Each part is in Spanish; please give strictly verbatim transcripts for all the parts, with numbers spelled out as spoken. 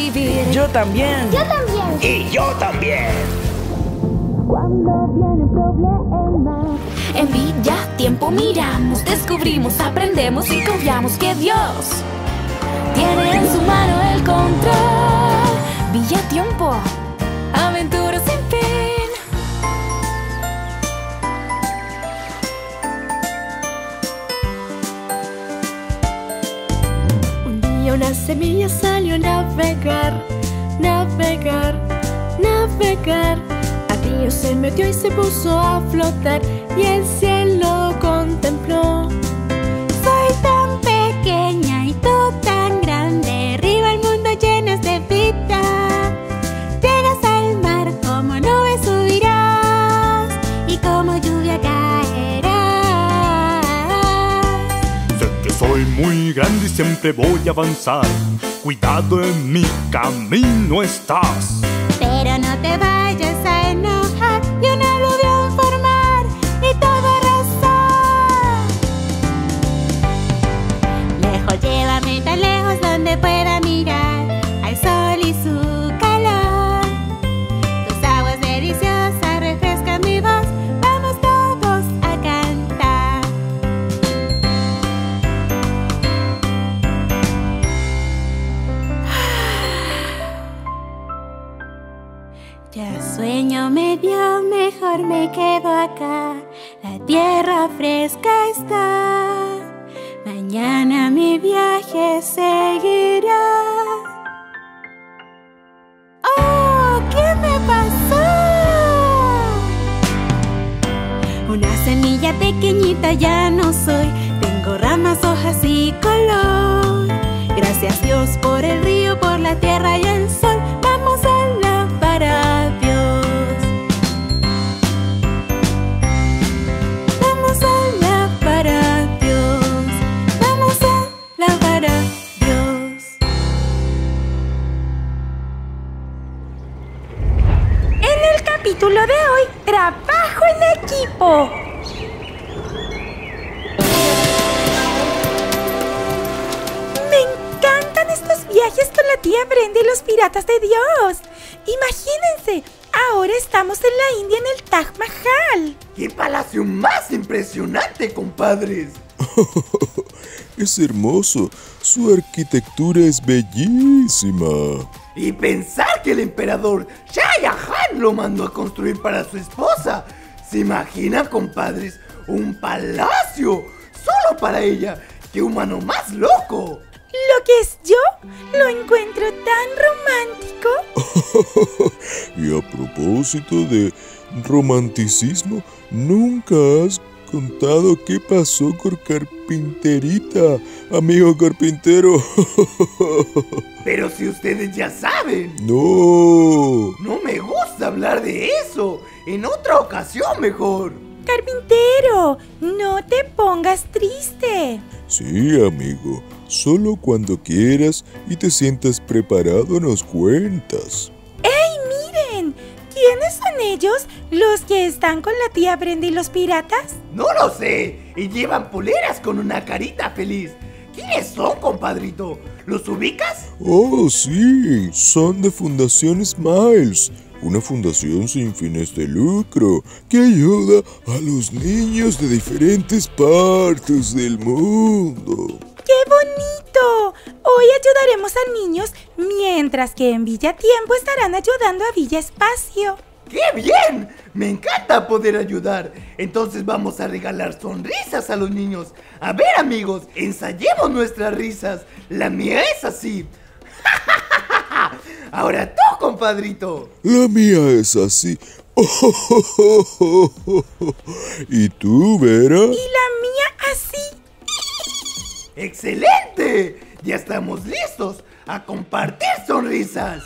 vivir. Yo también. Yo también. Y yo también. Cuando viene problema, En Villa Tiempo miramos, descubrimos, aprendemos y confiamos que Dios tiene en su mano el control. Villa Tiempo, aventura sin fin. un día una semilla salió a navegar, navegar, navegar. Al río se metió y se puso a flotar y el cielo contempló. Soy tan pequeña y tú tan grande, arriba el mundo llenas de vida. Llegas al mar, como nube subirás y como lluvia caerás. Sé que soy muy grande y siempre voy a avanzar. Cuidado, en mi camino estás. Pero no te vayas a enojar y un aluvión formar y todo arrasar. Lejos, llévame tan lejos donde pueda mirar al sol y su calor. Tus aguas deliciosas refrescan mi voz, vamos todos a cantar. Ya sueño medio, mejor me quedo acá. La tierra fresca está. Mañana mi viaje seguirá. ¡Oh! ¿Qué me pasó? Una semilla pequeñita ya no soy. Tengo ramas, hojas y color. Gracias Dios por el río, por la tierra y el sol. Vamos a alabar a Dios. Vamos a alabar a Dios. Vamos a alabar a Dios. En el capítulo de hoy, trabajo en equipo. Me encantan estos viajes con la tía Brenda y los piratas de Dios. Imagínense, ahora estamos en la India en el Taj Mahal. ¡Qué palacio más impresionante, compadres! Es hermoso. Su arquitectura es bellísima. Y pensar que el emperador Shah Jahan lo mandó a construir para su esposa. ¿Se imaginan, compadres? Un palacio solo para ella. ¡Qué humano más loco! Lo que es yo, lo encuentro tan romántico. Y a propósito de romanticismo, ¿nunca has contado qué pasó con Carpinterita, amigo carpintero? Pero si ustedes ya saben. No. No me gusta hablar de eso. En otra ocasión mejor. Carpintero, no te pongas triste. Sí, amigo. Solo cuando quieras y te sientas preparado nos cuentas. ¡Ey, miren! ¿Quiénes son ellos? ¿Los que están con la tía Brenda y los piratas? No lo sé. Y llevan poleras con una carita feliz. ¿Quiénes son, compadrito? ¿Los ubicas? Oh, sí. Son de Fundación Smiles. Una fundación sin fines de lucro que ayuda a los niños de diferentes partes del mundo. ¡Qué bonito! Hoy ayudaremos a niños, mientras que en Villa Tiempo estarán ayudando a Villa Espacio. ¡Qué bien! Me encanta poder ayudar. Entonces vamos a regalar sonrisas a los niños. A ver, amigos, ensayemos nuestras risas. La mía es así. Ahora tú, compadrito. La mía es así. ¿Y tú, Vera? Y la mía así. ¡Excelente! Ya estamos listos a compartir sonrisas.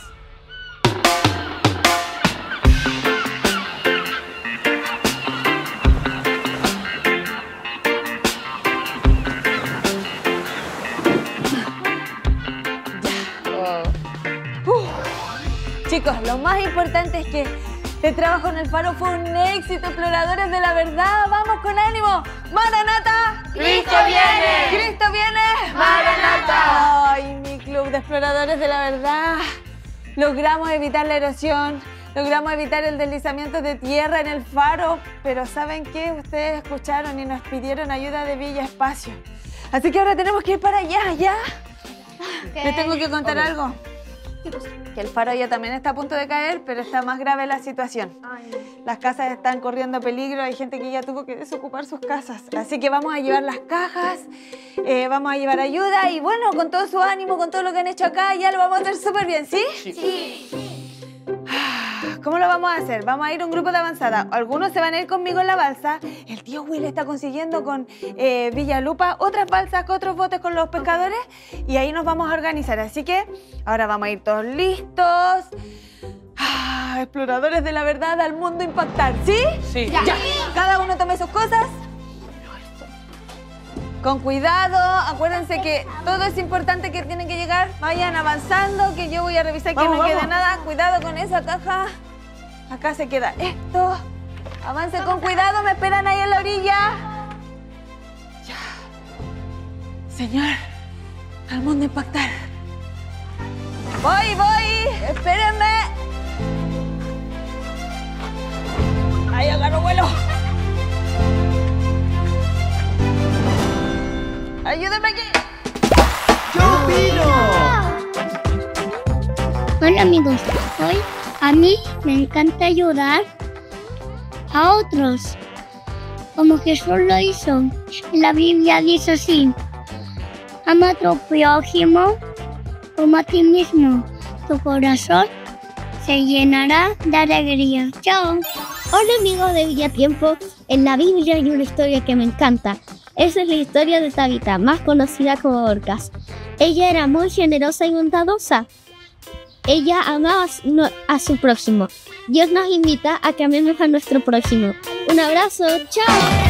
Chicos, lo más importante es que este trabajo en el faro fue un éxito. Exploradores de la verdad, vamos con ánimo. ¡Maranata! ¡Cristo viene! ¡Cristo viene! ¡Maranata! ¡Ay, mi club de exploradores de la verdad! logramos evitar la erosión, logramos evitar el deslizamiento de tierra en el faro, pero ¿saben qué? Ustedes escucharon y nos pidieron ayuda de Villa Espacio. Así que ahora tenemos que ir para allá, ¿ya? Okay. Les tengo que contar okay. algo. Que el faro ya también está a punto de caer, pero está más grave la situación. Ay. Las casas están corriendo peligro, hay gente que ya tuvo que desocupar sus casas. Así que vamos a llevar las cajas, eh, vamos a llevar ayuda y bueno, con todo su ánimo, con todo lo que han hecho acá, ya lo vamos a hacer súper bien, ¿sí? Sí. sí. ¿Cómo lo vamos a hacer? Vamos a ir a un grupo de avanzada. Algunos se van a ir conmigo en la balsa. El tío Will está consiguiendo con eh, Villalupa otras balsas, otros botes con los pescadores. Y ahí nos vamos a organizar. Así que ahora vamos a ir todos listos. Ah, exploradores de la verdad al mundo impactar. ¿Sí? Sí. Ya. ya. Cada uno tome sus cosas. Con cuidado. Acuérdense que todo es importante que tienen que llegar. Vayan avanzando, que yo voy a revisar que vamos, no vamos. quede nada. Cuidado con esa caja. Acá se queda esto. Avance con cuidado, me esperan ahí en la orilla. Ya. Señor, al mundo impactar. Voy, voy, espérenme. Ahí agarro vuelo. Ayúdenme aquí. ¡Yo vino! Hola amigos, hoy a mí me encanta ayudar a otros, como Jesús lo hizo. La Biblia dice así: ama a tu prójimo como a ti mismo. Tu corazón se llenará de alegría. Chao. Hola amigos de Villatiempo. En la Biblia hay una historia que me encanta. Esa es la historia de Tabita, más conocida como Dorcas. Ella era muy generosa y bondadosa. Ella amaba a su prójimo. Dios nos invita a que amemos a nuestro prójimo. Un abrazo, ¡chao!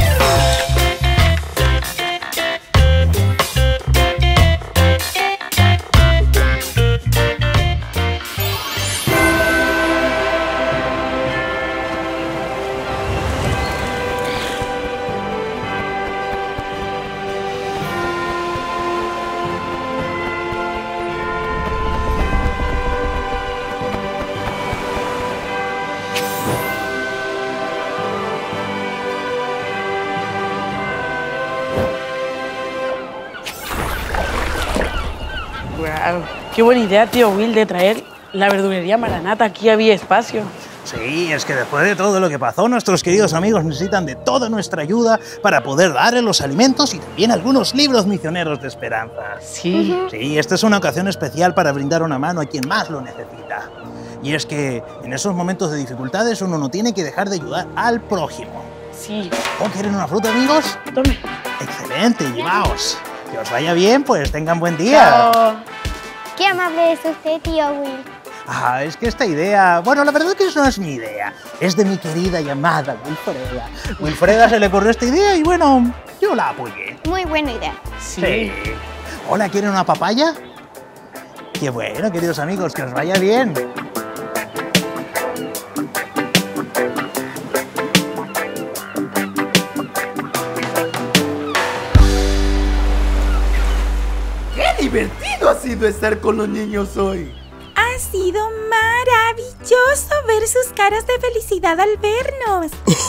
Wow, qué buena idea, tío Will, de traer la verdulería Maranata aquí a Villa Espacio. Sí, es que después de todo lo que pasó, nuestros queridos amigos necesitan de toda nuestra ayuda para poder darles los alimentos y también algunos libros misioneros de esperanza. Sí. Uh-huh. Sí, esta es una ocasión especial para brindar una mano a quien más lo necesita. Y es que en esos momentos de dificultades uno no tiene que dejar de ayudar al prójimo. Sí. ¿O quieren una fruta, amigos? Tome. Excelente, llevaos. Que os vaya bien, pues tengan buen día. Chao. Qué amable es usted, tío Will. Ah, es que esta idea... Bueno, la verdad es que eso no es mi idea. Es de mi querida y amada Wilfreda. Wilfreda se le ocurrió esta idea y bueno, yo la apoyé. Muy buena idea. Sí. sí. Hola, ¿quieren una papaya? Qué bueno, queridos amigos, que os vaya bien. ¡Qué divertido ha sido estar con los niños hoy! Ha sido maravilloso ver sus caras de felicidad al vernos.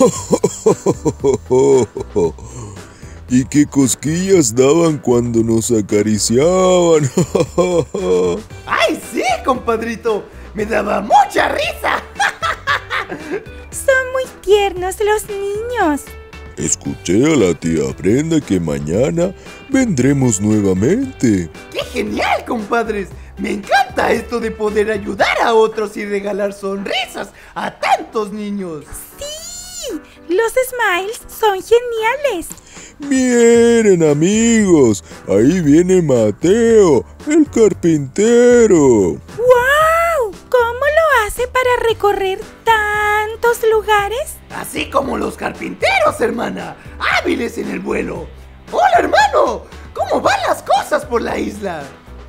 Y qué cosquillas daban cuando nos acariciaban. ¡Ay, sí, compadrito! ¡Me daba mucha risa! Son muy tiernos los niños. Escuché a la tía Brenda que mañana vendremos nuevamente. ¡Qué genial, compadres! Me encanta esto de poder ayudar a otros y regalar sonrisas a tantos niños. ¡Sí! Los Smiles son geniales. Miren, amigos, ahí viene Mateo, el carpintero. ¡Wow! ¿Cómo lo hace para recorrer tantos lugares? Así como los carpinteros, hermana, hábiles en el vuelo. ¡Hola, hermano! ¿Cómo van las cosas por la isla?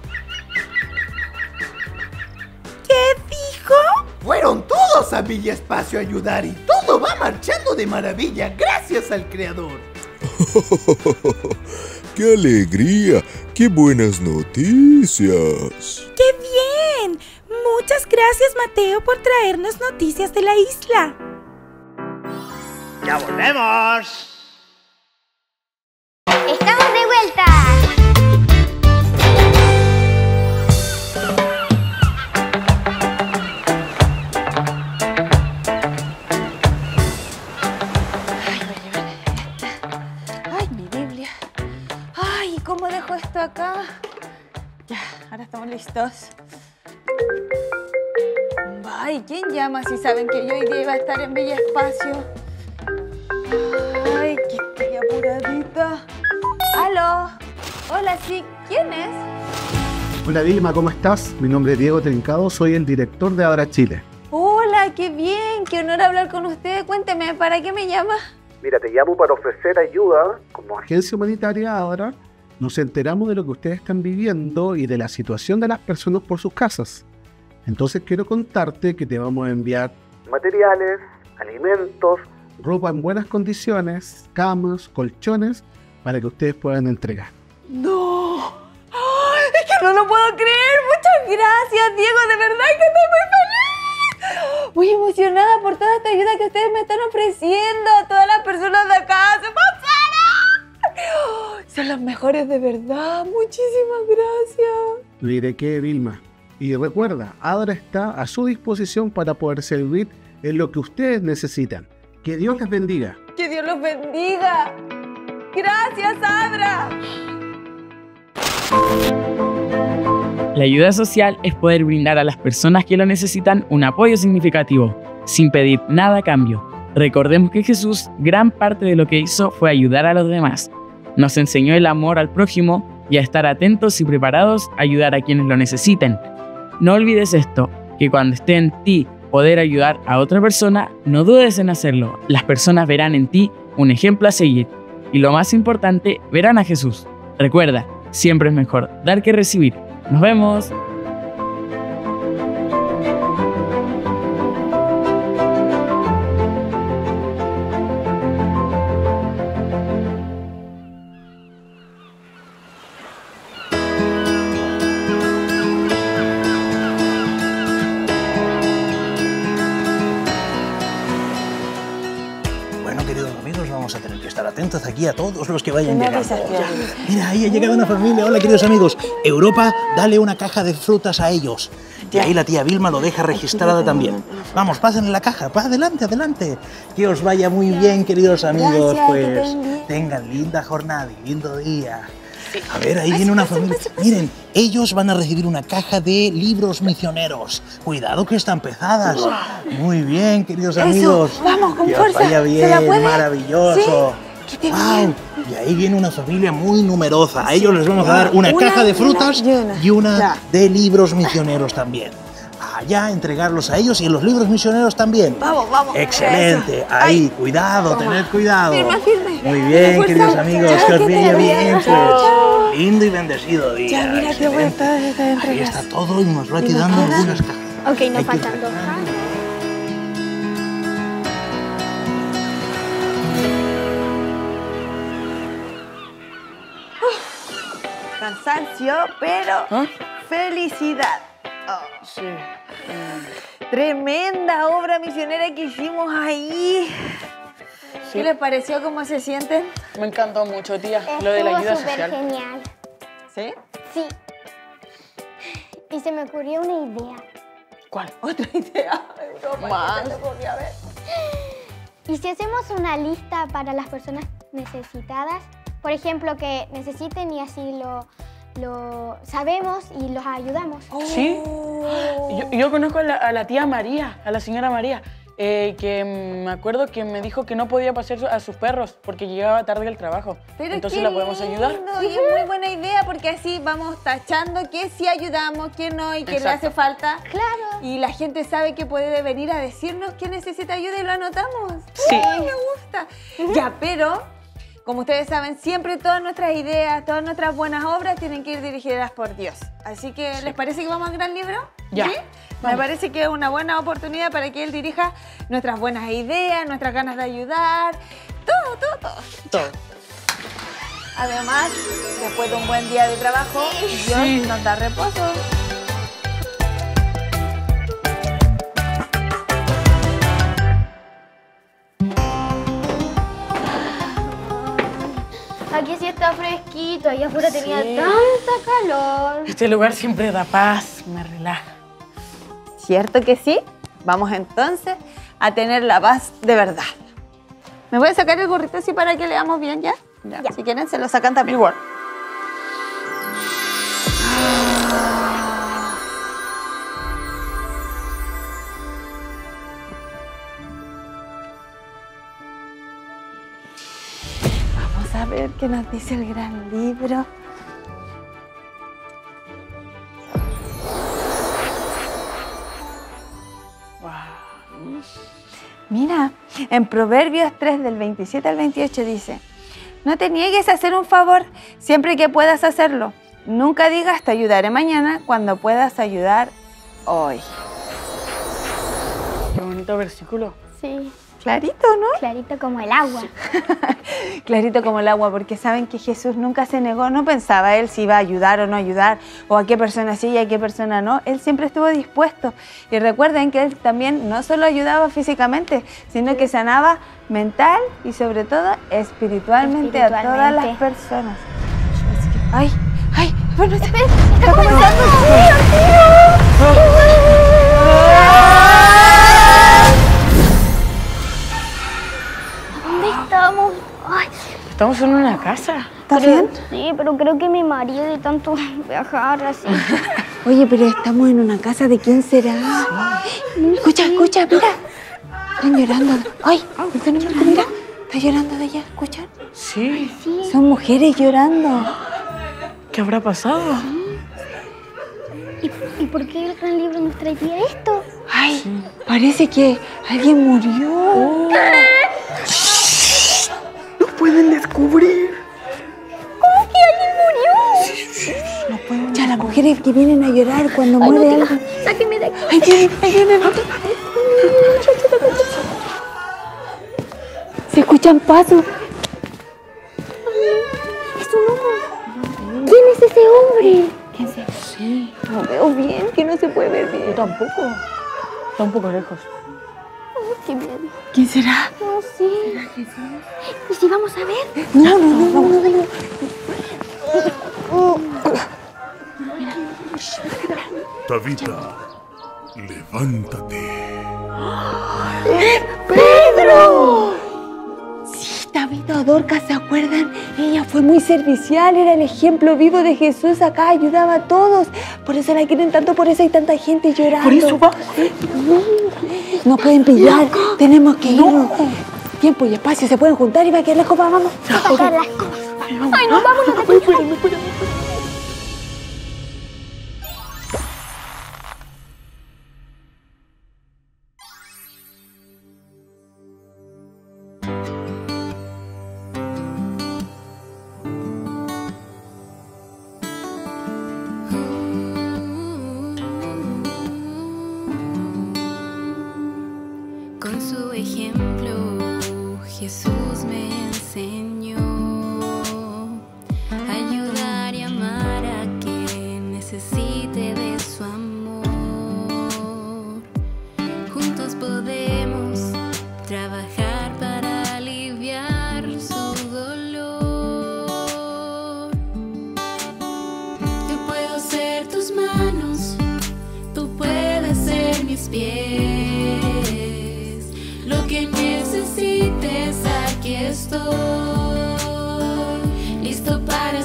¿Qué dijo? Fueron todos a Villa Espacio a ayudar y todo va marchando de maravilla gracias al Creador. ¡Qué alegría! ¡Qué buenas noticias! ¡Qué bien! Muchas gracias, Mateo, por traernos noticias de la isla. ¡Ya volvemos! ¡Estamos de vuelta! Ay, mi Biblia. Ay, ¿cómo dejo esto acá? Ya, ahora estamos listos. Ay, ¿quién llama si saben que yo hoy día iba a estar en Villa Espacio? Ay, que estoy apuradita. ¿Aló? Hola, sí, ¿quién es? Hola Vilma, ¿cómo estás? Mi nombre es Diego Trincado, soy el director de Abra Chile. Hola, qué bien, qué honor hablar con usted. Cuénteme, ¿para qué me llama? Mira, te llamo para ofrecer ayuda. Como agencia humanitaria Abra, nos enteramos de lo que ustedes están viviendo y de la situación de las personas por sus casas. Entonces quiero contarte que te vamos a enviar materiales, alimentos, ropa en buenas condiciones, camas, colchones, para que ustedes puedan entregar. ¡No! ¡Ay, es que no lo puedo creer! ¡Muchas gracias, Diego! De verdad que estoy muy feliz. Muy emocionada por toda esta ayuda que ustedes me están ofreciendo a todas las personas de acá. ¡Se pasaron! Son los mejores de verdad. Muchísimas gracias. Diré que, Vilma. Y recuerda, Abra está a su disposición para poder servir en lo que ustedes necesitan. Que Dios les bendiga. ¡Que Dios los bendiga! ¡Gracias, Abra! La ayuda social es poder brindar a las personas que lo necesitan un apoyo significativo, sin pedir nada a cambio. Recordemos que Jesús, gran parte de lo que hizo fue ayudar a los demás. Nos enseñó el amor al prójimo y a estar atentos y preparados a ayudar a quienes lo necesiten. No olvides esto, que cuando esté en ti poder ayudar a otra persona, no dudes en hacerlo. Las personas verán en ti un ejemplo a seguir. Y lo más importante, verán a Jesús. Recuerda, siempre es mejor dar que recibir. ¡Nos vemos! Atentos aquí a todos los que vayan llegando. Mira, ahí ha llegado una familia. Hola, queridos amigos. Europa, dale una caja de frutas a ellos. Y ahí la tía Vilma lo deja registrada también. Vamos, pasen la caja. Va, adelante, adelante. Que os vaya muy bien, queridos amigos. Pues tengan linda jornada y lindo día. A ver, ahí viene una familia. Miren, ellos van a recibir una caja de libros misioneros. Cuidado que están pesadas. Muy bien, queridos amigos. Vamos, con fuerza. Que os vaya bien, maravilloso. ¡Wow! Y ahí viene una familia muy numerosa. A ellos les vamos a dar una, una caja de frutas y una, y una de libros misioneros también. Allá entregarlos a ellos y los libros misioneros también. Vamos, vamos. Excelente. Eso. Ahí, Ay, cuidado, toma. Tened cuidado. Firme, firme. Muy bien, queridos amigos, que os vaya bien. Pues, lindo y bendecido día. Ya, mira qué bueno todas estas entregas. Ahí está todo y nos va quedando algunas cajas. Ok, nos faltan dos cajas. Cansancio, pero ¿Ah? felicidad. Oh. Sí. Mm. Tremenda obra misionera que hicimos ahí. Sí. ¿Qué les pareció? ¿Cómo se sienten? Me encantó mucho, tía. Estuvo lo de la ayuda social. Genial. ¿Sí? Sí. Y se me ocurrió una idea. ¿Cuál? ¿Otra idea? Europa, Más. ¿qué se te ocurrió? A ver. ¿Y si hacemos una lista para las personas necesitadas? Por ejemplo, que necesiten y así lo, lo sabemos y los ayudamos. Sí. Yo, yo conozco a la, a la tía María, a la señora María, eh, que me acuerdo que me dijo que no podía pasear a sus perros porque llegaba tarde al trabajo. Pero entonces qué la podemos ayudar. Lindo, y es muy buena idea porque así vamos tachando que sí ayudamos, que no y que le hace falta. Claro. Y la gente sabe que puede venir a decirnos que necesita ayuda y lo anotamos. Sí. Uy, me gusta. Uh-huh. Ya, pero como ustedes saben, siempre todas nuestras ideas, todas nuestras buenas obras tienen que ir dirigidas por Dios. Así que, sí. ¿les parece que vamos al gran libro? Ya. ¿Sí? Me parece que es una buena oportunidad para que Él dirija nuestras buenas ideas, nuestras ganas de ayudar, todo, todo, todo. Todo. Además, después de un buen día de trabajo, Dios sí. nos da reposo. Aquí sí está fresquito, allá afuera sí. tenía tanta calor. Este lugar siempre da paz, me relaja. ¿Cierto que sí? Vamos entonces a tener la paz de verdad. ¿Me voy a sacar el gorrito así para que leamos bien ya? Ya. ya. Si quieren se lo sacan también igual. Vamos a ver qué nos dice el gran libro. Mira, en Proverbios tres del veintisiete al veintiocho dice: no te niegues a hacer un favor siempre que puedas hacerlo. Nunca digas te ayudaré mañana cuando puedas ayudar hoy. Qué bonito versículo. Sí. Clarito, ¿no? Clarito como el agua. Clarito como el agua, porque saben que Jesús nunca se negó, no pensaba él si iba a ayudar o no ayudar, o a qué persona sí y a qué persona no. Él siempre estuvo dispuesto. Y recuerden que él también no solo ayudaba físicamente, sino que sanaba mental y sobre todo espiritualmente, espiritualmente. a todas las personas. ¡Ay! ¡Ay! Bueno, espera, está comenzando. ¿Dónde estamos? Ay. Estamos en una casa. ¿Estás bien? Sí, pero creo que mi marido de tanto viajar así. Oye, pero estamos en una casa, ¿de quién será? Sí. Escucha, escucha, mira. Están llorando. Ay, mira. Está llorando de allá, ¿escuchan? Sí. sí. Son mujeres llorando. ¿Qué habrá pasado? ¿Y, ¿Y por qué el gran libro nos traía esto? Ay, sí. parece que alguien murió. Oh. ¡No pueden descubrir! ¿Cómo que alguien murió? Sí, sí, no pueden. Ya, las mujeres que vienen a llorar cuando Ay, muere no, alguien. Sáquenme de aquí. Ahí viene, ahí viene. Se escuchan pasos. Es un hombre. ¿Quién es ese hombre? ¿Quién se Sí, no veo bien, que no se puede ver bien. Yo tampoco. Está un poco lejos. Oh, qué miedo. ¿Quién será? No sé. ¿Será Jesús? ¿Y si vamos a ver? No, no, no, no, no, no. Tabita, levántate. ¡Pedro! Sí, Tabita o Dorcas, ¿se acuerdan? Ella fue muy servicial, era el ejemplo vivo de Jesús acá, ayudaba a todos. Por eso la quieren tanto, por eso hay tanta gente llorando. Por eso va. No, no pueden pillar, no. tenemos que ir. No. Tiempo y espacio se pueden juntar y va a quedar la copa, vamos. A sacar las cosas. Ay, no, vámonos de aquí. Con su ejemplo, Jesús me enseñó a ayudar y amar a quien necesite de su amor. Juntos podemos trabajar para aliviar su dolor. Yo puedo ser tus manos, tú puedes ser mis pies. Lo que necesites, aquí estoy, listo para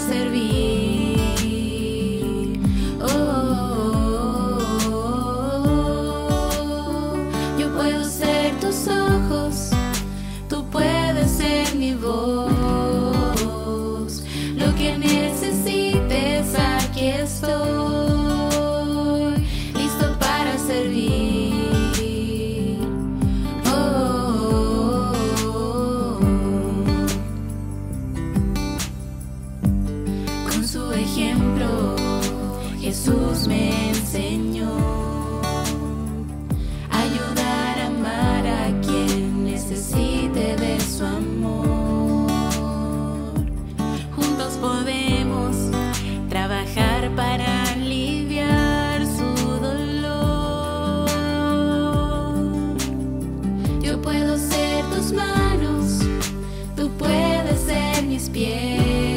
servir. Oh, oh, oh, oh. Yo puedo ser tus ojos, tú puedes ser mi voz. Lo que necesites, aquí estoy, listo para servir. Jesús me enseñó a ayudar a amar a quien necesite de su amor. Juntos podemos trabajar para aliviar su dolor. Yo puedo ser tus manos, tú puedes ser mis pies.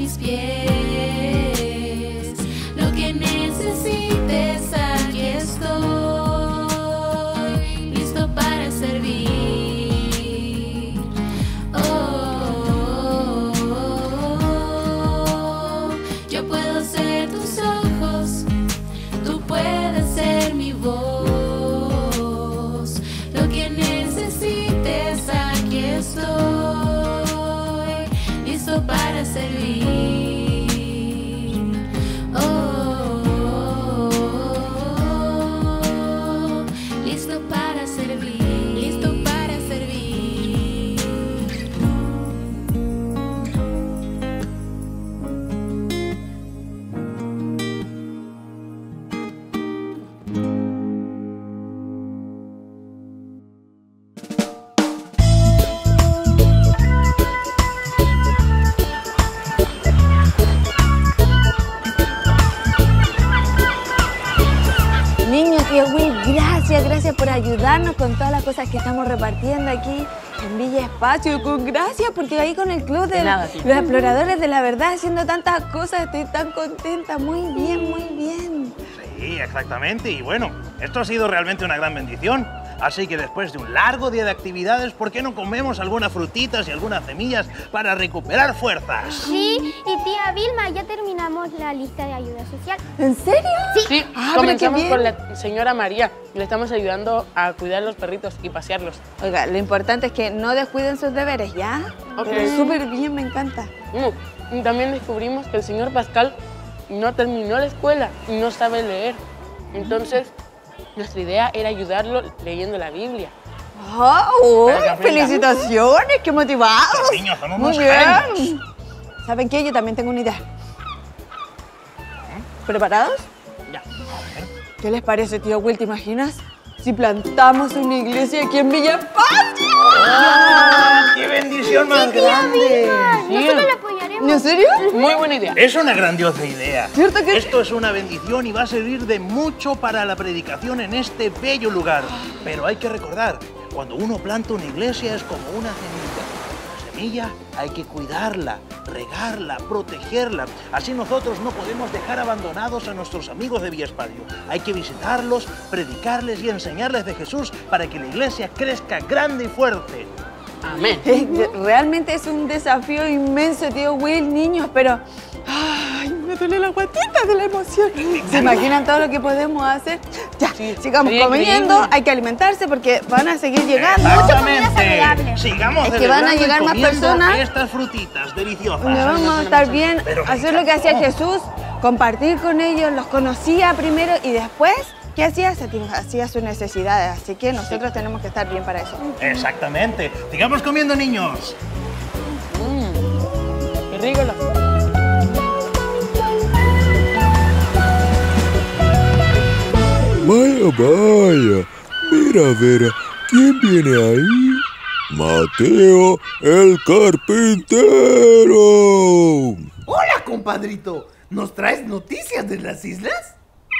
mis pies. Lo que necesites, aquí estoy, listo para servir. Oh, oh, oh, oh. Yo puedo ser tus ojos, tú puedes ser mi voz. Lo que necesites, aquí estoy, listo para servir. Oh, oh, oh, oh. Listo para servir, listo para servir. Niños, tío Will, gracias, gracias por ayudarnos con todas las cosas que estamos repartiendo aquí en Villa Espacio. Con gracias, porque ahí con el club de, De nada, los tío. exploradores de la verdad haciendo tantas cosas, estoy tan contenta. Muy bien, muy bien. Sí, exactamente. Y bueno, esto ha sido realmente una gran bendición. Así que después de un largo día de actividades, ¿por qué no comemos algunas frutitas y algunas semillas para recuperar fuerzas? Sí, y tía Vilma, ya terminamos la lista de ayuda social. ¿En serio? Sí, Ah, pero comenzamos qué con bien. la señora María. Le estamos ayudando a cuidar los perritos y pasearlos. Oiga, lo importante es que no descuiden sus deberes, ¿ya? Ok. Pero súper bien, me encanta. Mm, Y también descubrimos que el señor Pascal no terminó la escuela y no sabe leer. Entonces, nuestra idea era ayudarlo leyendo la Biblia. ¡Oh! Para que aprenda. ¡Felicitaciones! ¡Qué motivados! Los niños son Muy unos bien. genios. ¿Saben qué? Yo también tengo una idea. ¿Preparados? Ya. ¿Qué les parece, tío Will? ¿Te imaginas? Si plantamos una iglesia aquí en Villa Espacio. ¡Ah, ¡qué bendición más grande! Nosotros la apoyaremos. ¿En serio? Muy buena idea. Es una grandiosa idea. ¿Cierto que Esto es una bendición y va a servir de mucho para la predicación en este bello lugar. Pero hay que recordar, cuando uno planta una iglesia es como una semilla. La semilla hay que cuidarla, regarla, protegerla. Así nosotros no podemos dejar abandonados a nuestros amigos de Villa Espacio. Hay que visitarlos, predicarles y enseñarles de Jesús para que la iglesia crezca grande y fuerte. Amén. Eh, Realmente es un desafío inmenso, tío Will, niños, pero... ¡Ay, me duele la guatita de la emoción! ¿Se imaginan todo lo que podemos hacer? Ya, sigamos sería comiendo, increíble. hay que alimentarse porque van a seguir llegando. Exactamente. Sigamos Es que van a celebrando y llegar más comiendo personas. estas frutitas deliciosas. Donde vamos a estar bien, Pero me hacer lo que hacía encantó. Jesús, compartir con ellos, los conocía primero y después, ¿qué hacía? Hacía sus necesidades, así que nosotros tenemos que estar bien para eso. Exactamente. Sigamos comiendo, niños. Qué rico la... Vaya, vaya. Mira, a ver, ¿quién viene ahí? Mateo, el carpintero. Hola, compadrito. ¿Nos traes noticias de las islas?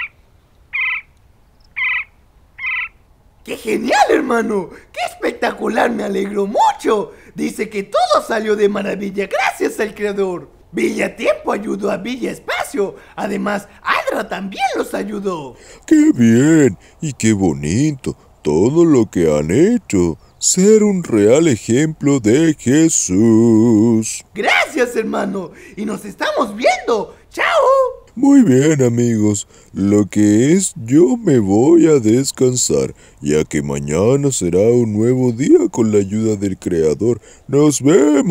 ¡Qué genial, hermano! ¡Qué espectacular! Me alegro mucho. Dice que todo salió de maravilla gracias al creador. Villa Tiempo ayudó a Villa Espacio. Además, Adra también los ayudó. ¡Qué bien! Y qué bonito todo lo que han hecho. Ser un real ejemplo de Jesús. Gracias, hermano. Y nos estamos viendo. ¡Chao! Muy bien, amigos. Lo que es, yo me voy a descansar, ya que mañana será un nuevo día con la ayuda del Creador. ¡Nos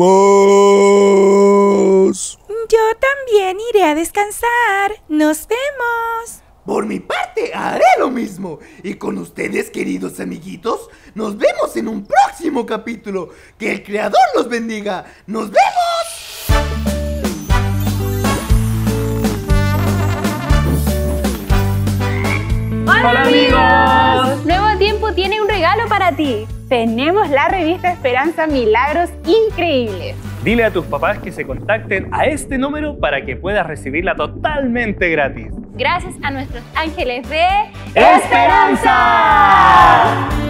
vemos! Yo también iré a descansar. Nos vemos. Por mi parte, haré lo mismo. Y con ustedes, queridos amiguitos, nos vemos en un próximo capítulo. Que el Creador los bendiga. ¡Nos vemos! ¡Hola, amigos! Nuevo Tiempo tiene un regalo para ti. Tenemos la revista Esperanza Milagros Increíbles. Dile a tus papás que se contacten a este número para que puedas recibirla totalmente gratis. Gracias a nuestros ángeles de ¡Esperanza!